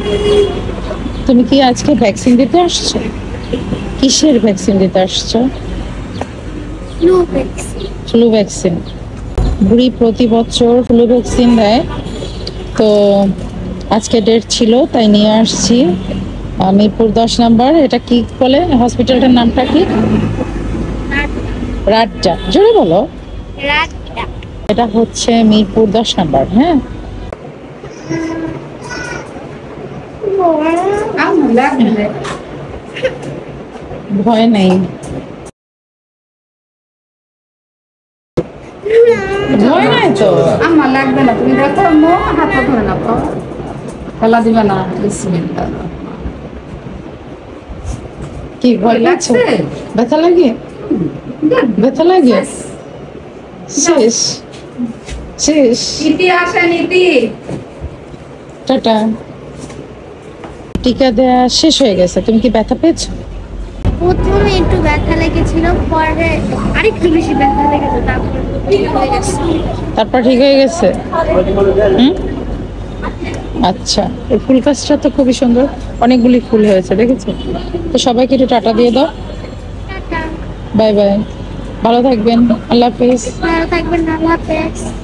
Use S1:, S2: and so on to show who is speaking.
S1: তুমি কি আজকে ভ্যাকসিন দিতে আসছো? কিসের ভ্যাকসিন দিতে আসছো? Flu vaccine. বুড়ি প্রতি বছর ফ্লু ভ্যাকসিন দেয়, তো আজকে ডেট ছিল তাই নিয়ে আসছি। মিরপুর 10 নাম্বার। এটা কি বলে হসপিটালটার নামটা কি? রাড্ডা। জোরে বলো। এটা হচ্ছে মিরপুর 10 নাম্বার। হ্যাঁ, ভয় নেই, ভয় নাই তো।
S2: আমার লাগবে না, তুমি দেখো হাতে ধরে না তো, খেলা দিবে না। বিসমিল্লাহ।
S1: কি ভয় লাগছে? ব্যথা লাগে? ব্যথা লাগে? শেষ শেষ।
S2: নীতি আসে, নীতি।
S1: টাটা। টিকা দেয়া শেষ হয়ে গেছে। তুমি কি ব্যথা পেয়েছো?
S3: প্রথমে একটু ব্যথা লেগেছিল, পরে আরেকটু বেশি ব্যথা লেগেছে, তারপর ঠিক হয়ে গেছে।
S1: তারপর ঠিক হয়ে গেছে। আচ্ছা, এই ফুল গাছটা তো খুবই সুন্দর, অনেকগুলি ফুল হয়েছে দেখেছো তো। সবাইকে একটু টাটা দিয়ে দাও।
S3: টাটা।
S1: বাই বাই, ভালো থাকবেন, আল্লাহ হাফেজ।
S3: ভালো থাকবেন, আল্লাহ হাফেজ।